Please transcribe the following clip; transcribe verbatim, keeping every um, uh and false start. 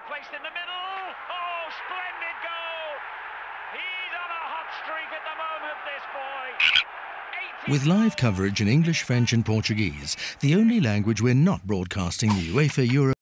placed in the middle. Oh, splendid goal. He's on a hot streak at the moment, this boy. With live coverage in English, French and Portuguese, the only language we're not broadcasting the UEFA Euro